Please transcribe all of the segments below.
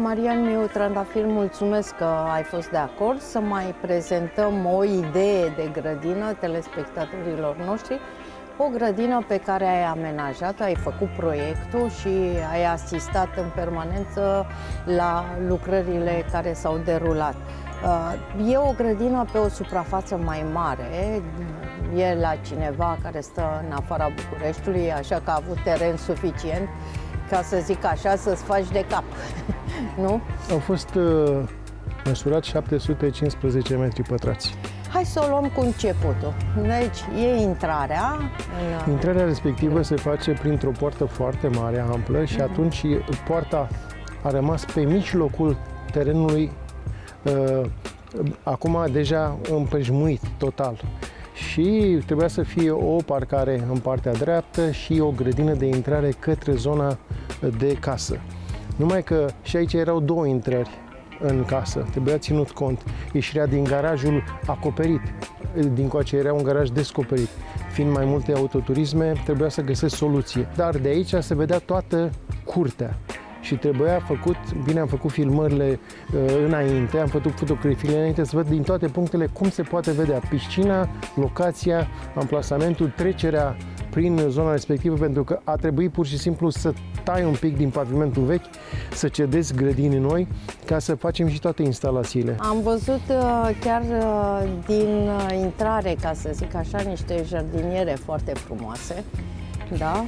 Marian Miu Trandafir, mulțumesc că ai fost de acord să mai prezentăm o idee de grădină telespectatorilor noștri. O grădină pe care ai amenajat, ai făcut proiectul și ai asistat în permanență la lucrările care s-au derulat. E o grădină pe o suprafață mai mare, e la cineva care stă în afara Bucureștiului, așa că a avut teren suficient, ca să zic așa, să-ți faci de cap, nu? Au fost măsurați 715 metri pătrați. Hai să o luăm cu începutul. Deci, e intrarea. Intrarea respectivă se face printr-o poartă foarte mare, amplă, și atunci poarta a rămas pe mijlocul terenului, acum deja împrejmuit total. Și trebuia să fie o parcare în partea dreaptă și o grădină de intrare către zona de casă. Numai că și aici erau două intrări în casă, trebuia ținut cont. Ieșirea din garajul acoperit, dincoace era un garaj descoperit. Fiind mai multe autoturisme, trebuia să găsesc soluție. Dar de aici se vedea toată curtea și trebuia făcut, bine, am făcut filmările înainte, am făcut fotografiile înainte să văd din toate punctele cum se poate vedea piscina, locația, amplasamentul, trecerea prin zona respectivă, pentru că a trebuit pur și simplu să tai un pic din pavimentul vechi, să cedezi grădini noi, ca să facem și toate instalațiile. Am văzut chiar din intrare, ca să zic așa, niște jardiniere foarte frumoase, da?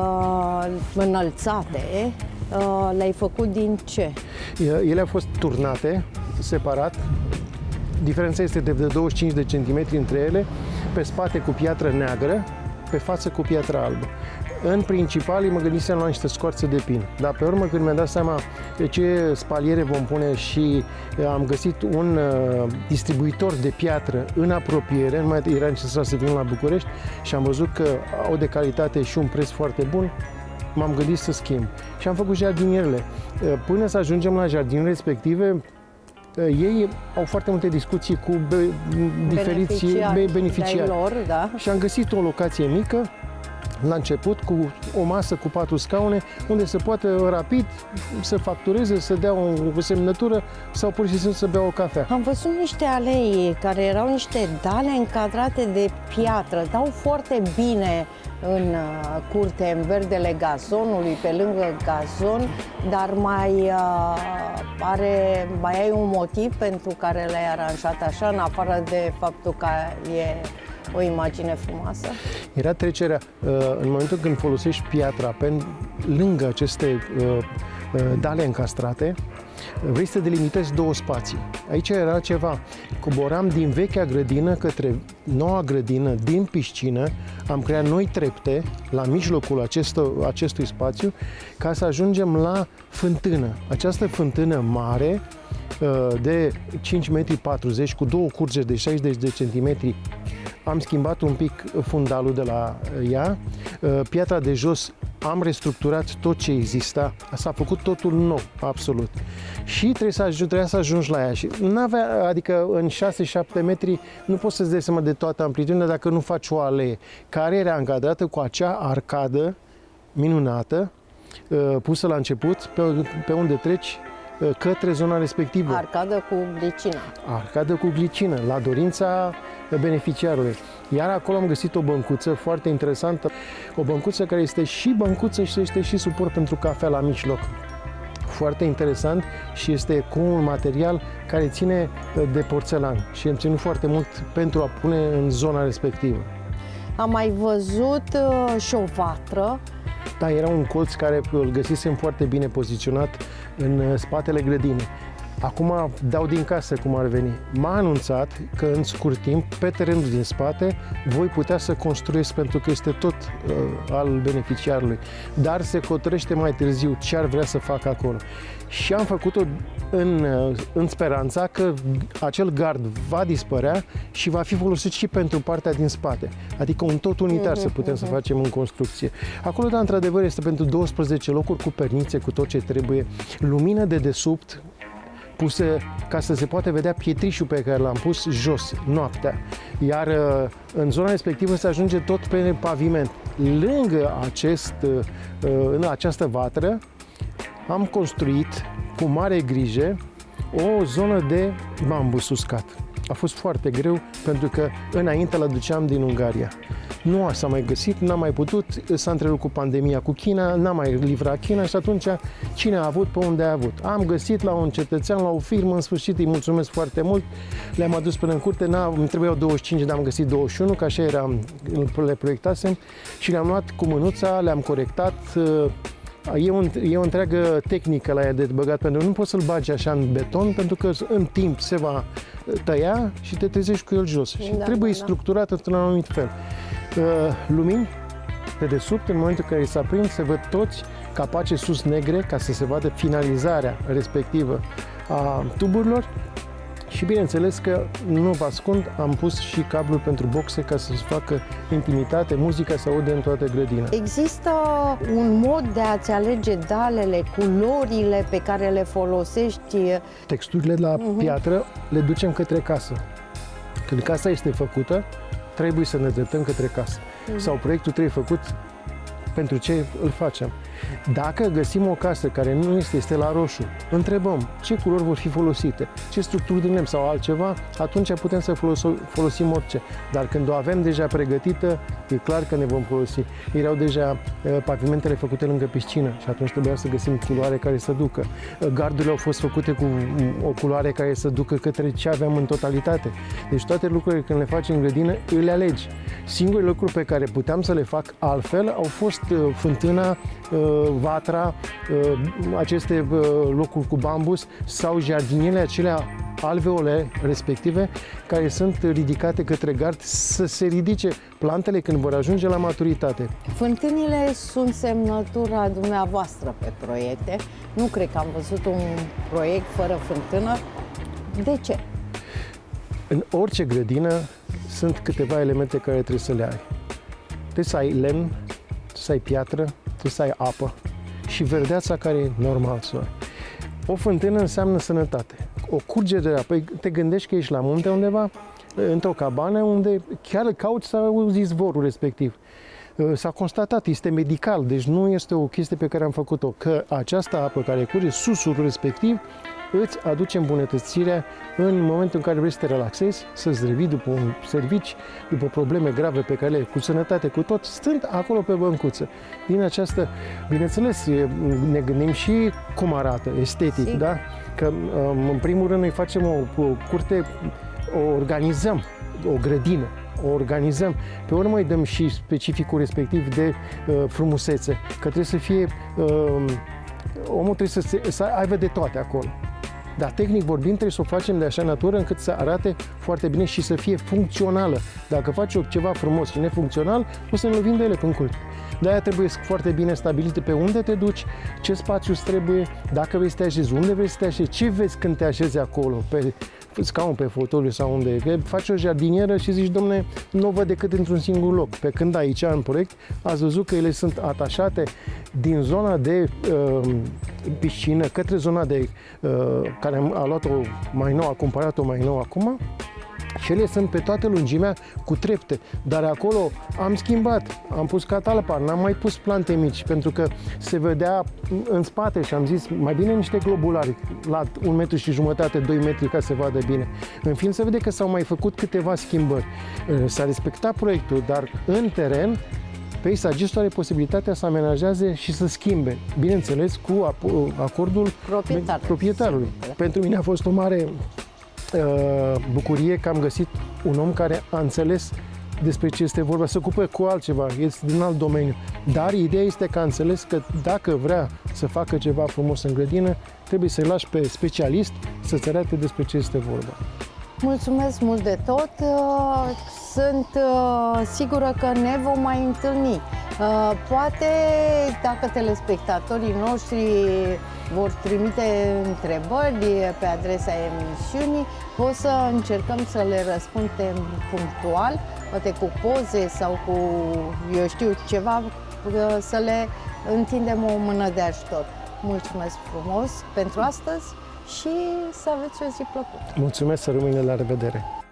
Înălțate. Le-ai făcut din ce? Ele au fost turnate, separat. Diferența este de 25 de centimetri între ele, pe spate cu piatră neagră, pe față cu piatră albă. În principal, mă gândisem la niște scoarțe de pin, dar pe urmă, când mi-am dat seama de ce spaliere vom pune și am găsit un distribuitor de piatră în apropiere, nu mai era necesar să vin la București, și am văzut că au de calitate și un preț foarte bun, m-am gândit să schimb. Și am făcut jardinierele. Până să ajungem la jardinele respective, ei au foarte multe discuții cu diferiți beneficiari. Lor, da. Și am găsit o locație mică, la început, cu o masă cu 4 scaune, unde se poate rapid să factureze, să dea o semnătură sau pur și simplu să bea o cafea. Am văzut niște alei care erau niște dale încadrate de piatră, dau foarte bine în curte, în verdele gazonului, pe lângă gazon, dar mai ai un motiv pentru care le-ai aranjat așa, în afară de faptul că e o imagine frumoasă? Era trecerea, în momentul când folosești piatra pe lângă aceste dale încastrate, vrei să delimitezi două spații. Aici era ceva. Coboram din vechea grădină către noua grădină, din piscină, am creat noi trepte la mijlocul acestui spațiu, ca să ajungem la fântână. Această fântână mare, de 5,40 m, cu două curgeri de 60 de centimetri, am schimbat un pic fundalul de la ea, piatra de jos am restructurat tot ce exista, s-a făcut totul nou, absolut. Și trebuia să ajungi la ea. Și adică în 6-7 metri nu poți să-ți dai seama de toată amplitudinea dacă nu faci o alee, care era încadrată cu acea arcadă minunată, pusă la început, pe unde treci către zona respectivă. Arcadă cu glicină. Arcadă cu glicină, la dorința beneficiarului. Iar acolo am găsit o băncuță foarte interesantă, o băncuță care este și băncuță și este și suport pentru cafea la mijloc. Foarte interesant și este cu un material care ține de porțelan și am ținut foarte mult pentru a pune în zona respectivă. Am mai văzut și o vatră. Da, era un colț care îl găsisem foarte bine poziționat în spatele grădinii. Acum dau din casă cum ar veni. M-a anunțat că în scurt timp, pe terenul din spate, voi putea să construiesc, pentru că este tot al beneficiarului. Dar se hotărăște mai târziu ce ar vrea să facă acolo. Și am făcut-o în speranța că acel gard va dispărea și va fi folosit și pentru partea din spate. Adică un tot unitar să putem să facem în construcție. Acolo, da, într-adevăr, este pentru 12 locuri cu pernițe, cu tot ce trebuie. Lumină de desubt, puse ca să se poate vedea pietrișul pe care l-am pus jos, noaptea. Iar în zona respectivă se ajunge tot pe paviment. Lângă această vatră am construit cu mare grijă o zonă de bambus uscat. A fost foarte greu pentru că înainte îl aduceam din Ungaria. Nu s-a mai găsit, n-a mai putut, s-a întrerupt cu pandemia cu China, n-a mai livrat China și atunci cine a avut pe unde a avut. Am găsit la un cetățean, la o firmă, în sfârșit îi mulțumesc foarte mult, le-am adus până în curte, îmi trebuiau 25, dar am găsit 21, că așa le proiectasem și le-am luat cu mânuța, le-am corectat. E o întreagă tehnică la ea de băgat, pentru că nu poți să-l bagi așa în beton, pentru că în timp se va tăia și te trezești cu el jos. Și trebuie structurat într-un anumit fel. Lumini pe desubt, în momentul în care s-a prins, se văd toți capace sus negre, ca să se vadă finalizarea respectivă a tuburilor. Și bineînțeles că, nu vă ascund, am pus și cablul pentru boxe ca să se facă intimitate, muzica se aude în toată grădina. Există un mod de a-ți alege dalele, culorile pe care le folosești? Texturile la piatră le ducem către casă. Când casa este făcută, trebuie să ne dreptăm către casă. Sau proiectul trebuie făcut pentru ce îl facem. Dacă găsim o casă care nu este la roșu, întrebăm ce culori vor fi folosite, ce structuri de lemn sau altceva, atunci putem să folosim orice. Dar când o avem deja pregătită, e clar că ne vom folosi. Erau deja pavimentele făcute lângă piscină și atunci trebuia să găsim culoare care să ducă. Gardurile au fost făcute cu o culoare care să ducă către ce aveam în totalitate. Deci toate lucrurile când le faci în grădină, le alegi. Singurele lucruri pe care puteam să le fac altfel au fost fântâna, vatra, aceste locuri cu bambus sau jardinele acelea alveole respective care sunt ridicate către gard să se ridice plantele când vor ajunge la maturitate. Fântânile sunt semnătura dumneavoastră pe proiecte. Nu cred că am văzut un proiect fără fântână. De ce? În orice grădină sunt câteva elemente care trebuie să le ai. Trebuie să ai lemn, trebuie să ai piatră, trebuie să ai apă și verdeața care e normal să o ai. O fântână înseamnă sănătate. O curgere de apă, te gândești că ești la munte undeva, într-o cabană unde chiar cauți să auzi izvorul respectiv. S-a constatat, este medical, deci nu este o chestie pe care am făcut-o, că această apă care curge, susurul respectiv, îți aduce îmbunătățirea în momentul în care vrei să te relaxezi, să-ți revii după un servici, după probleme grave pe care le ai, cu sănătate, cu tot, stând acolo pe băncuță. Din această, bineînțeles, ne gândim și cum arată, estetic, da? Că în primul rând noi facem o curte, o organizăm, o grădină, o organizăm. Pe urmă îi dăm și specificul respectiv de frumusețe, că trebuie să fie, omul trebuie să aibă de toate acolo. Dar tehnic vorbind trebuie să o facem de așa natură încât să arate foarte bine și să fie funcțională. Dacă faci ceva frumos și nefuncțional, o să ne lovim de ele în cult. De-aia trebuie foarte bine stabilite pe unde te duci, ce spațiu îți trebuie, dacă vrei să te așezi, unde vrei să te așezi, ce vezi când te așezi acolo, pe scaun, pe fotoliu sau unde. Faci o jardinieră și zici, domne, nu o văd decât într-un singur loc. Pe când aici, în proiect, ați văzut că ele sunt atașate din zona de piscină către zona de care a luat-o mai nou, a cumpărat-o mai nou acum. Și ele sunt pe toată lungimea cu trepte, dar acolo am schimbat, am pus catalpa, n-am mai pus plante mici, pentru că se vedea în spate și am zis, mai bine niște globulari la 1,5 metri, 2 metri ca să se vadă bine. În film se vede că s-au mai făcut câteva schimbări. S-a respectat proiectul, dar în teren peisagistul are posibilitatea să amenajeze și să schimbe, bineînțeles cu acordul proprietarului. Pentru mine a fost o mare bucurie că am găsit un om care a înțeles despre ce este vorba, se ocupă cu altceva, este din alt domeniu. Dar ideea este că a înțeles că dacă vrea să facă ceva frumos în grădină, trebuie să-i lași pe specialist să-ți arate despre ce este vorba. Mulțumesc mult de tot! Sunt sigură că ne vom mai întâlni. Poate, dacă telespectatorii noștri vor trimite întrebări pe adresa emisiunii, o să încercăm să le răspundem punctual, poate cu poze sau cu, eu știu, ceva, să le întindem o mână de ajutor. Mulțumesc frumos pentru astăzi și să aveți o zi plăcută! Mulțumesc, să rămâne, la revedere!